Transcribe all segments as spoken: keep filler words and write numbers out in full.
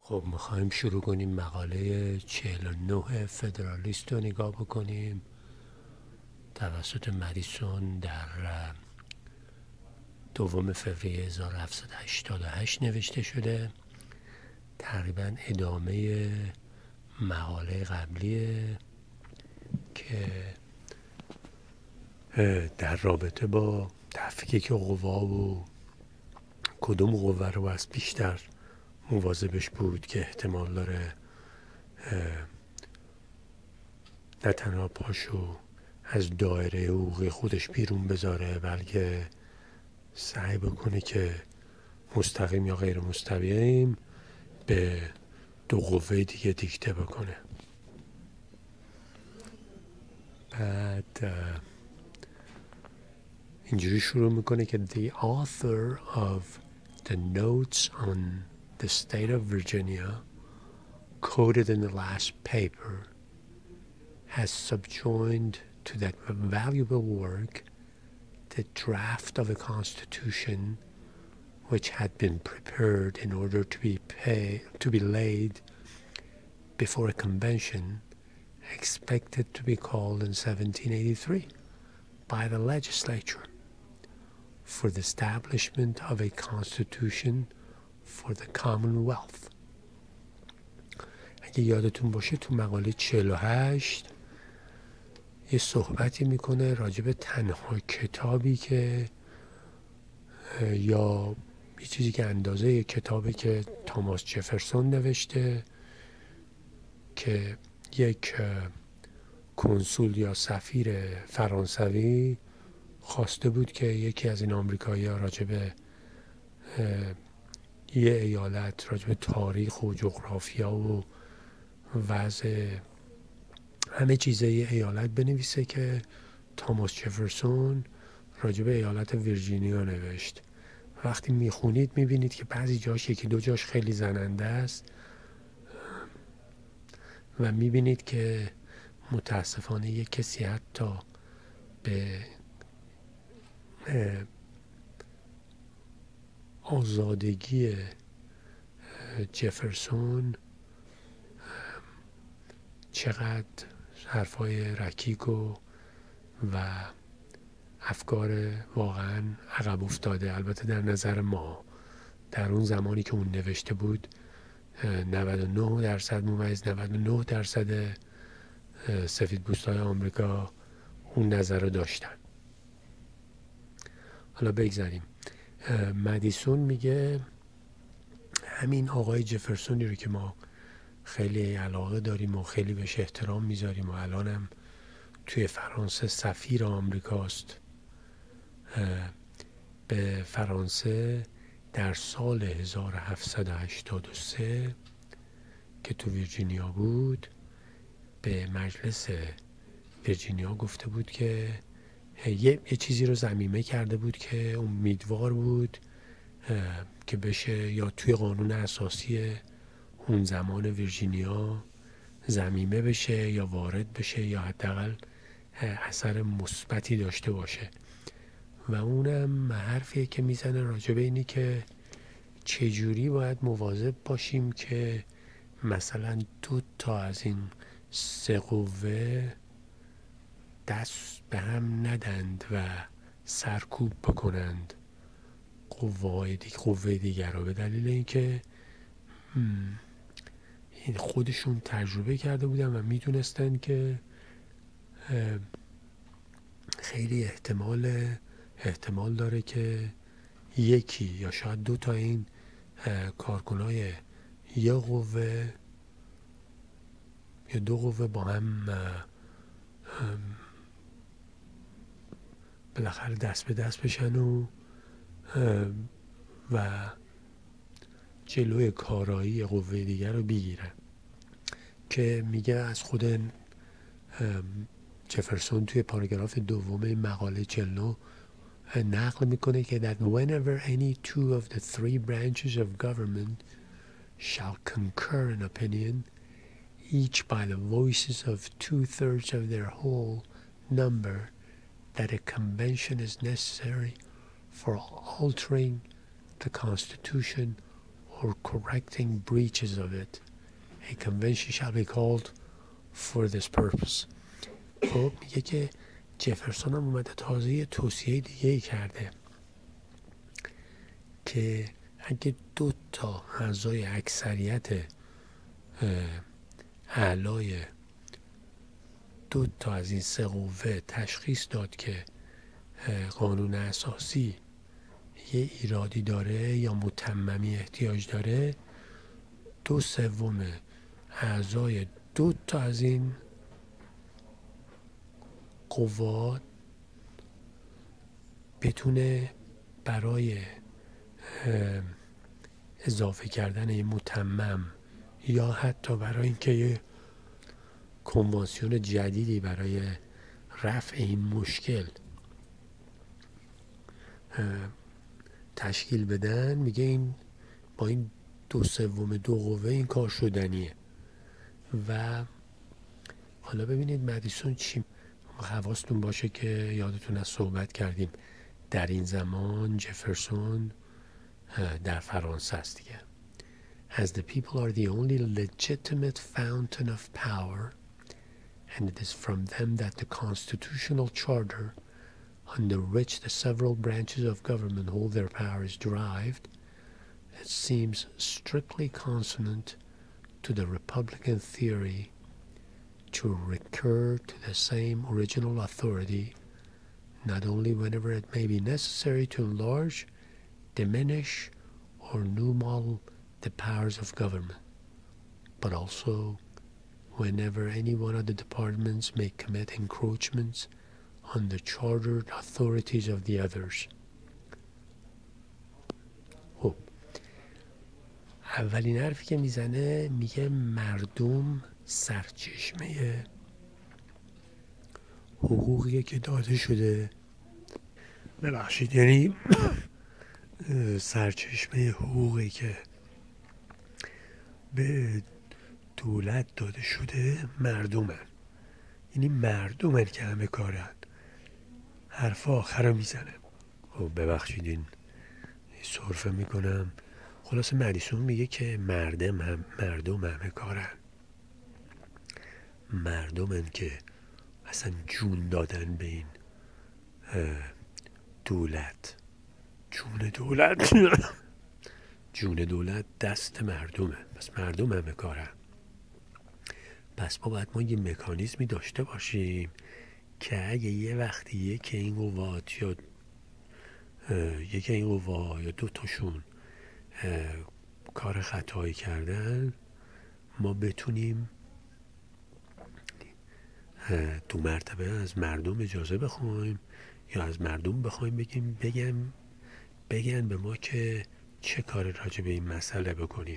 خب میخوایم شروع کنیم مقاله چهل و نه فدرالیست رو نگاه بکنیم توسط مدیسون در دوم فوریه هزار و هفتصد و هشتاد و هشت نوشته شده. تقریبا ادامه مقاله قبلیه که در رابطه با تفکیک قوا و کدوم قوه رو از بیشتر مواظبش بود که احتمال داره نه تنها پاشو از دایره حقوقی خودش بیرون بذاره بلکه سعی بکنه که مستقیم یا غیر مستقیم به دو قوه دیگه دیکته بکنه. بعد اینجوری شروع میکنه که the author of the notes on the state of Virginia quoted in the last paper has subjoined to that valuable work the draft of a constitution which had been prepared in order to be pay, to be laid before a convention expected to be called in seventeen eighty-three by the legislature for the establishment of a constitution for the commonwealth. اگه یادتون باشه تو مقاله چهل و هشت یه صحبتی میکنه راجع به تنها کتابی که یا یه چیزی که اندازه یه کتابی که تاماس جفرسون نوشته که یک کنسول یا سفیر فرانسوی خواسته بود که یکی از این آمریکایی‌ها راجع به یه ایالت راجع به تاریخ و جغرافیا و وضع همه چیزه یه ایالت بنویسه که تاماس جفرسون راجع به ایالت ویرجینیا نوشت. وقتی میخونید میبینید که بعضی جاش یکی دو جاش خیلی زننده است و میبینید که متاسفانه یک کسی حتی به آزادگی جفرسون چقدر حرفای رکیک و و افکار واقعا عقب افتاده. البته در نظر ما در اون زمانی که اون نوشته بود نود و نه درصد ممیز نود و نه درصد سفیدپوستای آمریکا اون نظر رو داشتن. حالا بگذاریم. مدیسون میگه همین آقای جفرسونی رو که ما خیلی علاقه داریم و خیلی بهش احترام میذاریم و الانم توی فرانسه سفیر آمریکاست، به فرانسه در سال هزار و هفتصد و هشتاد و سه که تو ویرجینیا بود به مجلس ویرجینیا گفته بود که یه, یه چیزی رو ضمیمه کرده بود که امیدوار بود که بشه یا توی قانون اساسی اون زمان ویرجینیا ضمیمه بشه یا وارد بشه یا حداقل اثر مثبتی داشته باشه. و اونم حرفیه که میزنه راجع به اینی که چجوری باید مواظب باشیم که مثلا دو تا از این سه قوه دست به هم ندند و سرکوب بکنند قوه دیگر, قوه دیگر رو، به دلیل اینکه این خودشون تجربه کرده بودن و میدونستن که خیلی احتمال احتمال داره که یکی یا شاید دو تا این کارکنای یه قوه یا دو قوه با هم بالاخره دست به دست بشن و و جلوی کارایی قوه دیگر رو بگیرن. که میگه از خود جفرسون توی پاراگراف دوم مقاله چهل و نه نقل میکنه که that whenever any two of the three branches of government shall concur in opinion each by the voices of two-thirds of their whole number that a convention is necessary for altering the constitution or correcting breaches of it. A convention shall be called for this purpose. خب میگه که جفرسون هم اومده تازه یه توصیه دیگه ای کرده که اگه دو تا اعضای اکثریت اعلای دو تا از این سه قوه تشخیص داد که قانون اساسی یه ایرادی داره یا متممی احتیاج داره، دو سوم اعضای دو تا از این قوا بتونه برای اضافه کردن این متمم یا حتی برای اینکه یه کنوانسیون جدیدی برای رفع این مشکل تشکیل بدن، میگه این با این دو سوم دو قوه این کار شدنیه. و حالا ببینید مدیسون چی، حواستون باشه که یادتون از صحبت کردیم در این زمان جفرسون در فرانسه است دیگه. As the people are the only legitimate fountain of power, and it is from them that the constitutional charter under which the several branches of government hold their power is derived, it seems strictly consonant to the Republican theory to recur to the same original authority, not only whenever it may be necessary to enlarge, diminish, or new model the powers of government, but also whenever any one of the departments may commit encroachments on the chartered authorities of the others. خب اولین حرفی که میزنه میگه مردم سرچشمه حقوقیه که داده شده، ببخشید یعنی سرچشمه حقوقی که به دولت داده شده مردمن، یعنی مردمن که همه کارن. حرف آخر رو میزنه. خب ببخشید این سرفه میکنم. خلاصه مدیسون میگه که مردم هم مردم همه کارن، مردمن که اصلا جون دادن به این دولت. جون دولت جون دولت دست مردمه، پس مردم همه کارن. پس ما باید ما یه مکانیزمی داشته باشیم که اگه یه وقتی یکی این قوات یا یکی این قوا یا دو تاشون کار خطایی کردن، ما بتونیم دو مرتبه از مردم اجازه بخوایم یا از مردم بخوایم بگیم بگم بگن به ما که چه کار راجع به این مسئله بکنیم.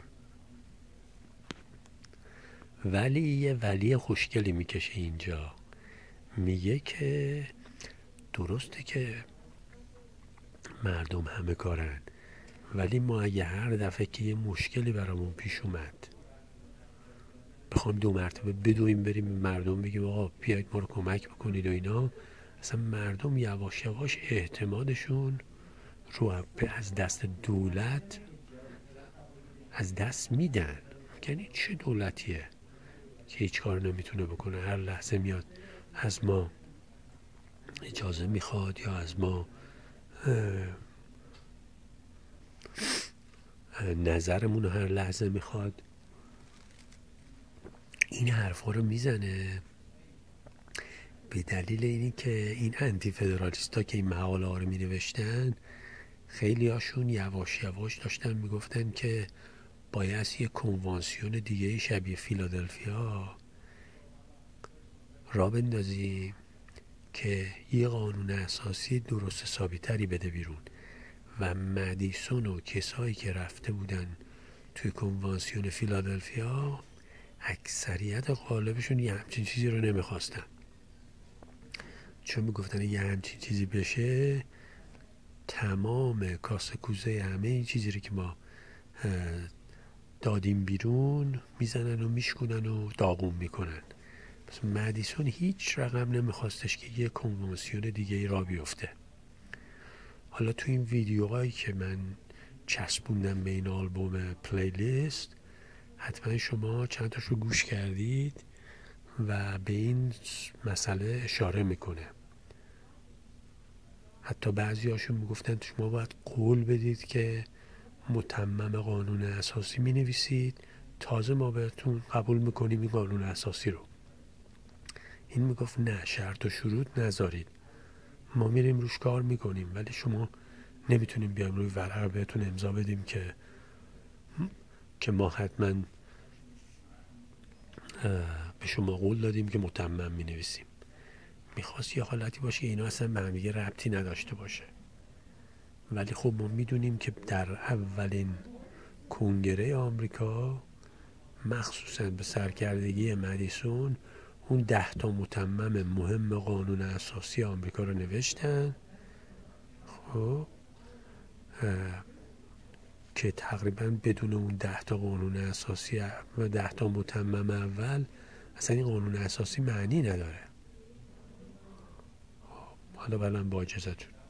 ولی یه ولی خوشگلی میکشه اینجا، میگه که درسته که مردم همه کارن، ولی ما اگه هر دفعه که یه مشکلی برامون پیش اومد بخوایم دو مرتبه بدویم بریم مردم بگیم آقا بیایید ما رو کمک بکنید و اینا، اصلا مردم یواش یواش اعتمادشون رو از دست دولت از دست میدن. یعنی چه دولتیه که هیچ کار نمیتونه بکنه، هر لحظه میاد از ما اجازه میخواد یا از ما نظرمون رو هر لحظه میخواد. این حرفا رو میزنه به دلیل اینی که این انتی فدرالیستا که این مقاله ها رو مینوشتن، خیلی هاشون یواش یواش داشتن میگفتن که باید یه کنوانسیون دیگه شبیه فیلادلفیا را بندازیم که یه قانون اساسی درست حسابی تری بده بیرون. و مدیسون و کسایی که رفته بودن توی کنوانسیون فیلادلفیا اکثریت غالبشون یه همچین چیزی رو نمیخواستن، چون میگفتن یه همچین چیزی بشه تمام کاسه کوزه همه این چیزی رو که ما دادیم بیرون میزنن و میشکنن و داغون میکنن. پس مدیسون هیچ رقم نمیخواستش که یه کنوانسیون دیگه ای را بیفته. حالا تو این ویدیوهایی که من چسبوندم به این آلبوم پلیلیست، حتما شما چند تاشو گوش کردید و به این مسئله اشاره میکنه. حتی بعضی هاشون میگفتن شما باید قول بدید که متمم قانون اساسی می نویسید، تازه ما بهتون قبول میکنیم این قانون اساسی رو. این میگفت نه، شرط و شروط نذارید، ما میریم روش کار میکنیم، ولی شما نمیتونیم بیایم روی ورق بهتون امضا بدیم که که ما حتما به شما قول دادیم که متمم می نویسیم. میخواست یه حالتی باشه که اینا اصلا به هم دیگه ربطی نداشته باشه. ولی خب ما میدونیم که در اولین کنگره آمریکا، مخصوصا به سرکردگی مدیسون، اون ده تا متمم مهم قانون اساسی آمریکا رو نوشتن، خب که تقریبا بدون اون ده تا قانون اساسی و ده تا متمم اول اصلا این قانون اساسی معنی نداره. حالا بلند با اجازتون